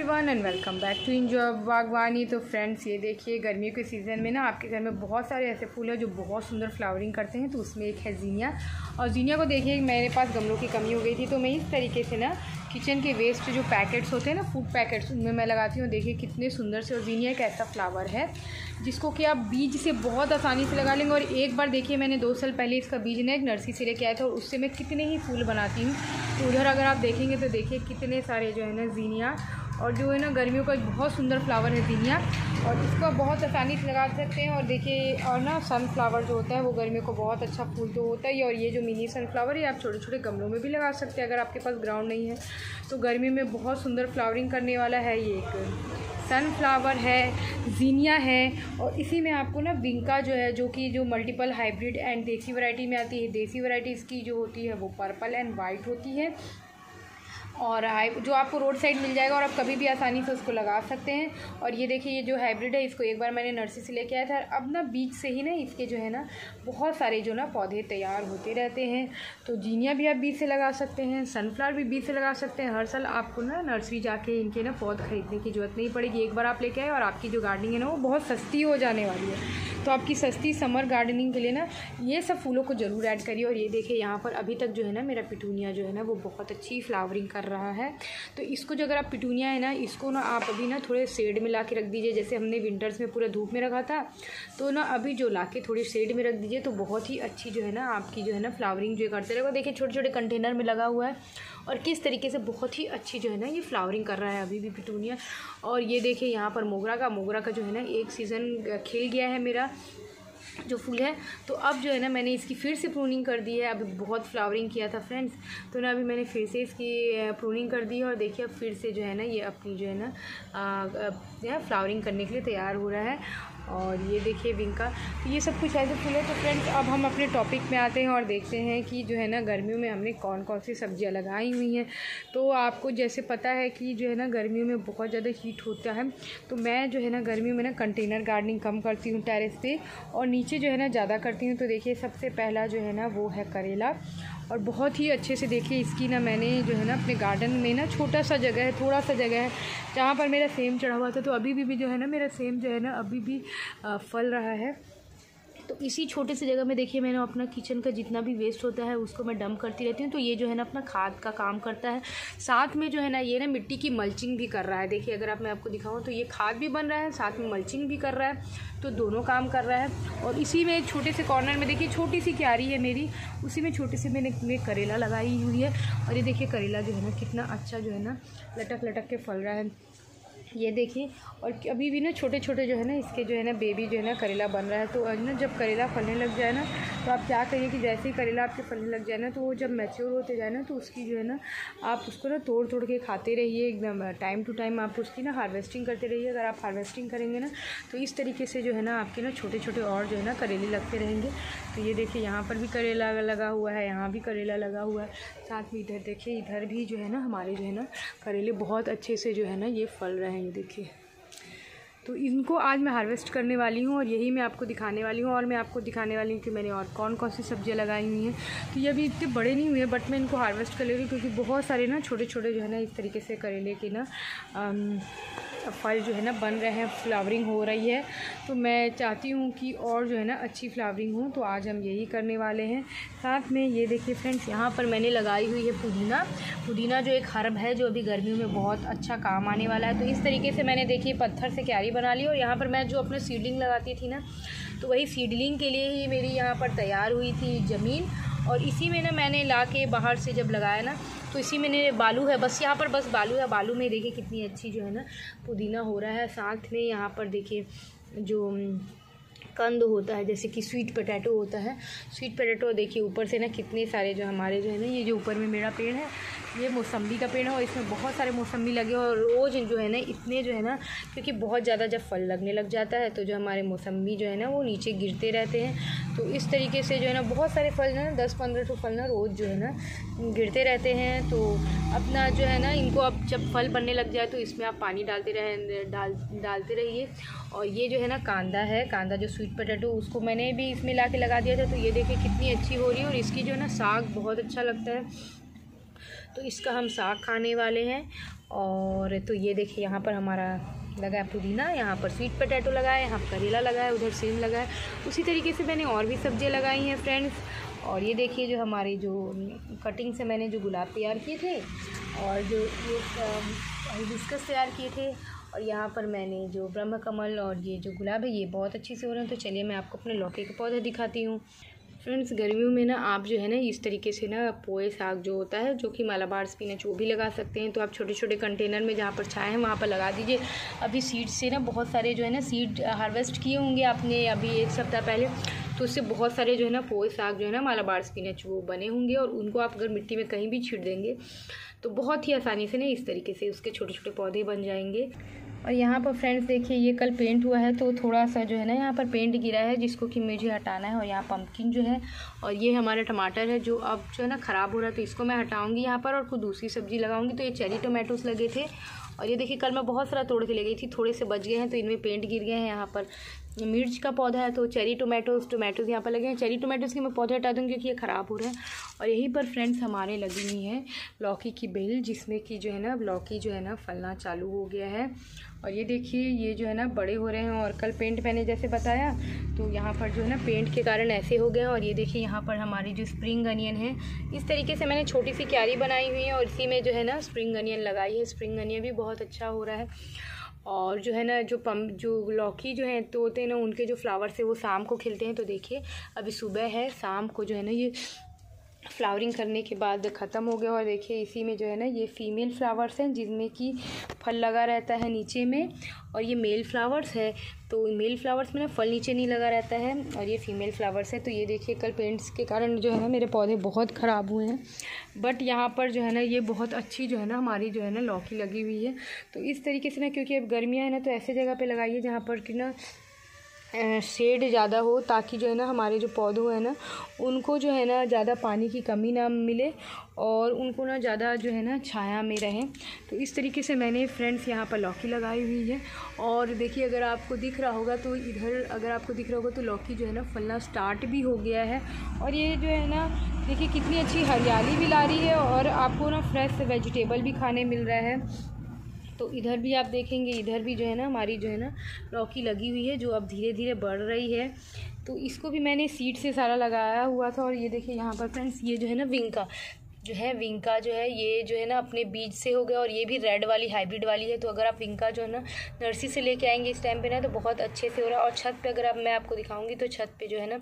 Everyone and welcome back to enjoy Bagwani. तो friends, ये देखिए गर्मियों के सीज़न में ना आपके घर में बहुत सारे ऐसे फूल हैं जो बहुत सुंदर फ्लावरिंग करते हैं। तो उसमें एक है ज़ीनिया। और ज़ीनिया को देखिए मेरे पास गमलों की कमी हो गई थी, तो मैं इस तरीके से ना किचन के वेस्ट जो पैकेट्स होते हैं ना, फूड पैकेट्स, उनमें मैं लगाती हूँ। देखिए कितने सुंदर से। और ज़ीनिया एक ऐसा फ्लावर है जिसको कि आप बीज से बहुत आसानी से लगा लेंगे। और एक बार देखिए मैंने 2 साल पहले इसका बीज ना एक नर्सरी से लेके आया था और उससे मैं कितने ही फूल बनाती हूँ। तो उधर अगर आप देखेंगे तो देखिए कितने सारे जो है ना ज़ीनिया, और जो है ना गर्मियों का एक बहुत सुंदर फ्लावर है ज़ीनिया। और इसको आप बहुत आसानी से लगा सकते हैं। और देखिए और ना सनफ्लावर जो होता है वो गर्मियों को बहुत अच्छा फूल तो होता है। और ये जो मिनी सनफ्लावर है आप छोटे छोटे गमलों में भी लगा सकते हैं अगर आपके पास ग्राउंड नहीं है। तो गर्मी में बहुत सुंदर फ्लावरिंग करने वाला है ये एक सनफ्लावर है, ज़ीनिया है। और इसी में आपको ना विंका जो है, जो कि जो multiple hybrid and desi variety में आती है। देसी वैरायटी इसकी जो होती है वो पर्पल एंड वाइट होती है, और जो आपको रोड साइड मिल जाएगा और आप कभी भी आसानी से उसको लगा सकते हैं। और ये देखिए ये जो हाइब्रिड है इसको एक बार मैंने नर्सरी से लेके आया था। अब ना बीज से ही ना इसके जो है ना बहुत सारे जो ना पौधे तैयार होते रहते हैं। तो ज़ीनिया भी आप बीज से लगा सकते हैं, सनफ्लावर भी बीज से लगा सकते हैं। हर साल आपको ना नर्सरी जाके इनके ना पौधे खरीदने की ज़रूरत नहीं पड़ेगी। एक बार आप लेके आए और आपकी जो गार्डनिंग है ना वो बहुत सस्ती हो जाने वाली है। तो आपकी सस्ती समर गार्डनिंग के लिए ना ये सब फूलों को ज़रूर ऐड करिए। और ये देखिए यहाँ पर अभी तक जो है ना मेरा पिटूनिया जो है ना वो बहुत अच्छी फ्लावरिंग कर रहा है। तो इसको जो अगर आप पिटूनिया है ना इसको ना आप अभी ना थोड़े शेड में ला के रख दीजिए। जैसे हमने विंटर्स में पूरा धूप में रखा था, तो ना अभी जो ला के थोड़ी शेड में रख दीजिए तो बहुत ही अच्छी जो है ना आपकी जो है ना फ्लावरिंग जो करते रहेगा। देखिए छोटे छोटे कंटेनर में लगा हुआ है और किस तरीके से बहुत ही अच्छी जो है ना ये फ्लावरिंग कर रहा है अभी भी पिटूनिया। और ये देखिए यहाँ पर मोगरा का जो है ना एक सीज़न खिल गया है मेरा जो फूल है। तो अब जो है ना मैंने इसकी फिर से प्रूनिंग कर दी है। अभी बहुत फ्लावरिंग किया था फ्रेंड्स, तो ना अभी मैंने फिर से इसकी प्रूनिंग कर दी है। और देखिए अब फिर से जो है ना ये अपनी जो है ना फ्लावरिंग करने के लिए तैयार हो रहा है। और ये देखिए विंका। तो ये सब कुछ ऐसे फूल है। तो फ्रेंड्स अब हम अपने टॉपिक में आते हैं और देखते हैं कि जो है ना गर्मियों में हमने कौन कौन सी सब्जियां लगाई हुई हैं। तो आपको जैसे पता है कि जो है ना गर्मियों में बहुत ज़्यादा हीट होता है, तो मैं जो है ना गर्मियों में ना कंटेनर गार्डनिंग कम करती हूँ टेरेस पे, और नीचे जो है ना ज़्यादा करती हूँ। तो देखिए सबसे पहला जो है ना वो है करेला। और बहुत ही अच्छे से देखिए इसकी ना मैंने जो है ना अपने गार्डन में ना छोटा सा जगह है, थोड़ा सा जगह है जहाँ पर मेरा सेम चढ़ा हुआ था। तो अभी भी जो है ना मेरा सेम जो है ना अभी भी फल रहा है। तो इसी छोटे से जगह में देखिए मैंने अपना किचन का जितना भी वेस्ट होता है उसको मैं डंप करती रहती हूँ। तो ये जो है ना अपना खाद का काम करता है, साथ में जो है ना ये ना मिट्टी की मल्चिंग भी कर रहा है। देखिए अगर मैं आपको दिखाऊँ तो ये खाद भी बन रहा है, साथ में मल्चिंग भी कर रहा है, तो दोनों काम कर रहा है। और इसी में छोटे से कॉर्नर में देखिए छोटी सी क्यारी है मेरी, उसी में छोटी सी मैंने करेला लगाई हुई है। और ये देखिए करेला जो है ना कितना अच्छा जो है ना लटक लटक के फल रहा है, ये देखिए। और अभी भी ना छोटे छोटे जो है ना इसके जो है ना बेबी जो है ना करेला बन रहा है। तो ना जब करेला फलने लग जाए ना तो आप क्या करिए कि जैसे ही करेला आपके फलने लग जाए ना तो वो जब मैच्योर होते जाए ना तो उसकी जो है ना आप उसको ना तोड़ तोड़ के खाते रहिए। एकदम टाइम टू टाइम आप उसकी ना हार्वेस्टिंग करते रहिए। अगर आप हार्वेस्टिंग करेंगे ना तो इस तरीके से जो है ना आपके ना छोटे छोटे और जो है ना करेले लगते रहेंगे। तो ये देखिए यहाँ पर भी करेला लगा हुआ है, यहाँ भी करेला लगा हुआ है, साथ में इधर देखिए इधर भी जो है ना हमारे जो है ना करेले बहुत अच्छे से जो है ना ये फल रहे हैं। ये देखिए, तो इनको आज मैं हार्वेस्ट करने वाली हूँ और यही मैं आपको दिखाने वाली हूँ। और मैं आपको दिखाने वाली हूँ कि मैंने और कौन कौन सी सब्जियाँ लगाई हुई हैं। तो ये अभी इतने बड़े नहीं हुए बट मैं इनको हार्वेस्ट कर ले रही हूँ क्योंकि बहुत सारे ना छोटे छोटे जो है ना इस तरीके से करेले के ना फल जो है ना बन रहे हैं, फ्लावरिंग हो रही है। तो मैं चाहती हूँ कि और जो है ना अच्छी फ्लावरिंग हो, तो आज हम यही करने वाले हैं। साथ में ये देखिए फ्रेंड्स यहाँ पर मैंने लगाई हुई है पुदीना जो एक हर्ब है जो अभी गर्मियों में बहुत अच्छा काम आने वाला है। तो इस तरीके से मैंने देखिए पत्थर से क्यारी बना ली। और यहाँ पर मैं जो अपने सीडलिंग लगाती थी ना तो वही सीडलिंग के लिए ही मेरी यहाँ पर तैयार हुई थी ज़मीन। और इसी में ना मैंने ला के बाहर से जब लगाया ना तो इसी में बालू है, बस यहाँ पर बस बालू है। बालू में देखिए कितनी अच्छी जो है ना पुदीना हो रहा है। साथ में यहाँ पर देखिए जो कंद होता है जैसे कि स्वीट पोटैटो होता है, स्वीट पोटैटो देखिए ऊपर से ना कितने सारे जो हमारे जो है ना ये जो ऊपर में मेरा पेड़ है ये मौसम्बी का पेड़ है और इसमें बहुत सारे मौसम्बी लगे और रोज़ जो है ना इतने जो है ना क्योंकि बहुत ज़्यादा जब फल लगने लग जाता है तो जो हमारे मौसम्बी जो है ना वो नीचे गिरते रहते हैं। तो इस तरीके से जो है ना बहुत सारे फल जो है ना 10-15 तो फल ना रोज़ जो है ना गिरते रहते हैं। तो अपना जो है ना इनको अब जब फल बनने लग जाए तो इसमें आप पानी डालते रहिए। और ये जो है ना कांदा जो स्वीट पोटैटो उसको मैंने भी इसमें ला के लगा दिया था। तो ये देखिए कितनी अच्छी हो रही है और इसकी जो है ना साग बहुत अच्छा लगता है। तो इसका हम साग खाने वाले हैं। और तो ये देखिए यहाँ पर हमारा लगा है पुदीना, यहाँ पर स्वीट पोटैटो लगा है, यहाँ करेला लगा है, उधर सेम लगा है। उसी तरीके से मैंने और भी सब्जियाँ लगाई हैं फ्रेंड्स। और ये देखिए जो हमारी जो कटिंग से मैंने जो गुलाब तैयार किए थे और जो ये हिबिस्कस तैयार किए थे, और यहाँ पर मैंने जो ब्रह्म कमल और ये जो गुलाब है ये बहुत अच्छे से हो रहे हैं। तो चलिए मैं आपको अपने लौकी के पौधे दिखाती हूँ। फ्रेंड्स गर्मियों में ना आप जो है ना इस तरीके से ना पोए साग जो होता है, जो कि मालाबार स्पिनच, वो भी लगा सकते हैं। तो आप छोटे छोटे कंटेनर में जहाँ पर छाए हैं वहाँ पर लगा दीजिए। अभी सीड से ना बहुत सारे जो है ना सीड हार्वेस्ट किए होंगे आपने अभी 1 सप्ताह पहले, तो उससे बहुत सारे जो है ना पोए साग जो है ना मालाबार स्पिनच वो बने होंगे। और उनको आप अगर मिट्टी में कहीं भी छीट देंगे तो बहुत ही आसानी से ना इस तरीके से उसके छोटे छोटे पौधे बन जाएंगे। और यहाँ पर फ्रेंड्स देखिए ये कल पेंट हुआ है तो थोड़ा सा जो है ना यहाँ पर पेंट गिरा है जिसको कि मुझे हटाना है। और यहाँ पम्पकिन जो है और ये हमारा टमाटर है जो अब जो है ना ख़राब हो रहा है, तो इसको मैं हटाऊँगी यहाँ पर और कुछ दूसरी सब्ज़ी लगाऊँगी। तो ये चेरी टोमेटोस लगे थे और ये देखिए कल मैं बहुत सारा तोड़ के ले गई थी, थोड़े से बच गए हैं तो इनमें पेंट गिर गए हैं। यहाँ पर मिर्च का पौधा है तो चेरी टोमेटोज़ यहाँ पर लगे हैं। चेरी टोमेटोज़ के मैं पौधे हटा दूँगी क्योंकि ये ख़राब हो रहे हैं। और यहीं पर फ्रेंड्स हमारे लगी हुई है लौकी की बेल, जिसमें कि जो है ना लौकी जो है ना फलना चालू हो गया है। और ये देखिए ये जो है ना बड़े हो रहे हैं। और कल पेंट मैंने जैसे बताया तो यहाँ पर जो है ना पेंट के कारण ऐसे हो गए हैं। और ये देखिए यहाँ पर हमारी जो स्प्रिंग अनियन है, इस तरीके से मैंने छोटी सी क्यारी बनाई हुई है और इसी में जो है ना स्प्रिंग अनियन लगाई है। स्प्रिंग अनियन भी बहुत अच्छा हो रहा है। और जो है ना जो लौकी जो है तोते हैं ना उनके जो फ्लावर्स है वो शाम को खिलते हैं। तो देखिए अभी सुबह है, शाम को जो है ना ये फ्लावरिंग करने के बाद ख़त्म हो गया। और देखिए इसी में जो है ना ये फीमेल फ्लावर्स हैं जिनमें कि फल लगा रहता है नीचे में, और ये मेल फ्लावर्स है। तो मेल फ्लावर्स में ना फल नीचे नहीं लगा रहता है और ये फीमेल फ्लावर्स है। तो ये देखिए कल पेंट्स के कारण जो है ना मेरे पौधे बहुत ख़राब हुए हैं, बट यहाँ पर जो है ना ये बहुत अच्छी जो है ना हमारी जो है ना लौकी लगी हुई है। तो इस तरीके से ना, क्योंकि अब गर्मियाँ हैं ना, तो ऐसे जगह पे लगाइए जहाँ पर कि ना शेड ज़्यादा हो, ताकि जो है ना हमारे जो पौधों हैं ना उनको जो है ना ज़्यादा पानी की कमी ना मिले और उनको ना ज़्यादा जो है ना छाया में रहें। तो इस तरीके से मैंने फ्रेंड्स यहाँ पर लौकी लगाई हुई है। और देखिए अगर आपको दिख रहा होगा तो इधर अगर आपको दिख रहा होगा तो लौकी जो है ना फलना स्टार्ट भी हो गया है। और ये जो है ना देखिए कितनी अच्छी हरियाली भी ला रही है और आपको ना फ्रेश वेजिटेबल भी खाने मिल रहा है। तो इधर भी आप देखेंगे, इधर भी जो है ना हमारी जो है ना लौकी लगी हुई है जो अब धीरे धीरे बढ़ रही है। तो इसको भी मैंने सीड से सारा लगाया हुआ था। और ये देखिए यहाँ पर फ्रेंड्स ये जो है ना विंका जो है ये जो है ना अपने बीज से हो गया, और ये भी रेड वाली हाइब्रिड वाली है। तो अगर आप विंका जो है ना नर्सरी से लेके आएंगे इस टाइम पे ना तो बहुत अच्छे से हो रहा है। और छत पे अगर मैं आपको दिखाऊंगी तो छत पे जो है ना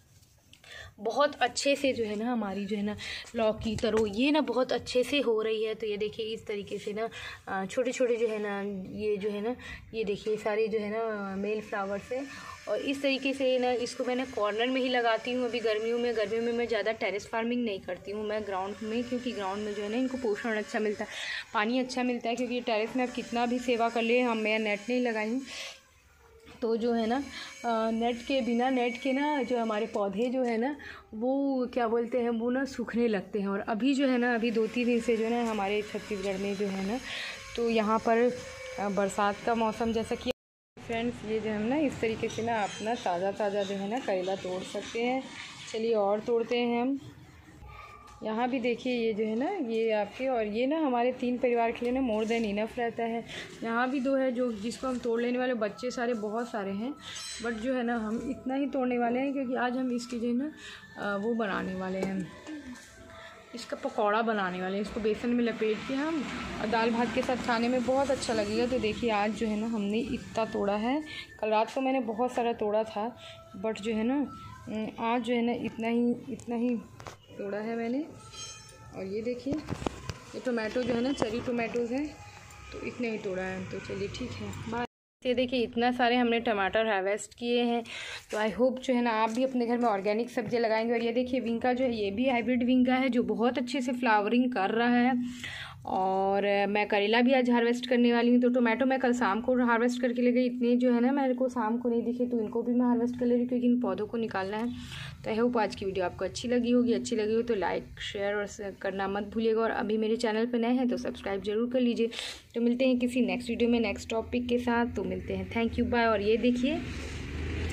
बहुत अच्छे से जो है ना हमारी जो है ना लौकी तरो ये ना बहुत अच्छे से हो रही है। तो ये देखिए इस तरीके से ना छोटे छोटे जो है ना ये जो है ना ये देखिए सारे जो है ना मेल फ्लावर्स है। और इस तरीके से ना इसको मैंने कॉर्नर में ही लगाती हूँ अभी गर्मियों में मैं ज़्यादा टेरेस फार्मिंग नहीं करती हूँ मैं ग्राउंड में, क्योंकि ग्राउंड में जो है ना इनको पोषण अच्छा मिलता है, पानी अच्छा मिलता है। क्योंकि टेरेस में आप कितना भी सेवा कर ले, मैं नेट नहीं लगाई हूँ तो जो है ना बिना नेट के ना जो हमारे पौधे जो है ना वो क्या बोलते हैं वो ना सूखने लगते हैं। और अभी जो है ना अभी 2-3 दिन से जो है ना हमारे छत्तीसगढ़ में जो है ना तो यहाँ पर बरसात का मौसम जैसा कि फ्रेंड्स ये जो हम ना इस तरीके से ना अपना ताज़ा जो है ना करेला तोड़ सकते हैं। चलिए और तोड़ते हैं हम। यहाँ भी देखिए ये जो है ना ये आपके, और ये ना हमारे 3 परिवार के लिए ना मोर देन इनफ रहता है। यहाँ भी 2 है जो जिसको हम तोड़ लेने वाले, बच्चे सारे बहुत सारे हैं, बट जो है ना हम इतना ही तोड़ने वाले हैं क्योंकि आज हम इसकी जो है ना वो बनाने वाले हैं, इसका पकौड़ा बनाने वाले हैं। इसको बेसन में लपेट के हम और दाल भात के साथ खाने में बहुत अच्छा लगेगा। तो देखिए आज जो है ना हमने इतना तोड़ा है, कल रात को मैंने बहुत सारा तोड़ा था, बट जो है ना आज जो है ना इतना ही तोड़ा है मैंने। और ये देखिए ये टोमेटो जो है ना चेरी टोमेटोज़ हैं तो इतने ही तोड़ा है। तो चलिए ठीक है बाय। ये देखिए इतना सारे हमने टमाटर हार्वेस्ट किए हैं। तो आई होप जो है ना आप भी अपने घर में ऑर्गेनिक सब्जियां लगाएंगे। और ये देखिए विंका जो है ये भी हाइब्रिड विंका है जो बहुत अच्छे से फ्लावरिंग कर रहा है। और मैं करेला भी आज हार्वेस्ट करने वाली हूँ। तो टोमेटो मैं कल शाम को हार्वेस्ट करके ले गई, इतने जो है ना मेरे को शाम को नहीं दिखे तो इनको भी मैं हार्वेस्ट कर ले रही हूँ क्योंकि इन पौधों को निकालना है। तो आई होप आज की वीडियो आपको अच्छी लगी हो तो लाइक शेयर और करना मत भूलिएगा। और अभी मेरे चैनल पर नए हैं तो सब्सक्राइब जरूर कर लीजिए। तो मिलते हैं किसी नेक्स्ट वीडियो में नेक्स्ट टॉपिक के साथ। तो मिलते हैं, थैंक यू बाय। और ये देखिए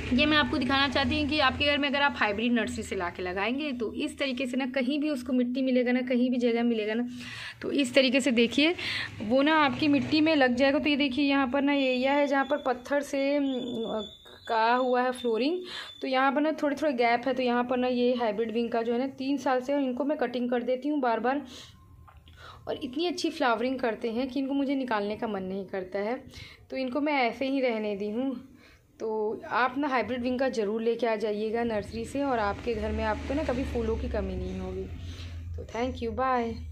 ये मैं आपको दिखाना चाहती हूँ कि आपके घर में अगर आप हाइब्रिड नर्सरी से ला के लगाएंगे तो इस तरीके से ना कहीं भी उसको मिट्टी मिलेगा ना, कहीं भी जगह मिलेगा ना, तो इस तरीके से देखिए वो ना आपकी मिट्टी में लग जाएगा। तो ये देखिए यहाँ पर ना एरिया है जहाँ पर पत्थर से का हुआ है फ्लोरिंग, तो यहाँ पर ना थोड़ी थोड़ी गैप है। तो यहाँ पर ना ये हाइब्रिड विंग का जो है ना 3 साल से इनको मैं कटिंग कर देती हूँ बार बार, और इतनी अच्छी फ्लावरिंग करते हैं कि इनको मुझे निकालने का मन नहीं करता है, तो इनको मैं ऐसे ही रहने दी हूँ। तो आप ना हाइब्रिड विंग का ज़रूर लेके आ जाइएगा नर्सरी से, और आपके घर में आपको ना कभी फूलों की कमी नहीं होगी। तो थैंक यू, बाय।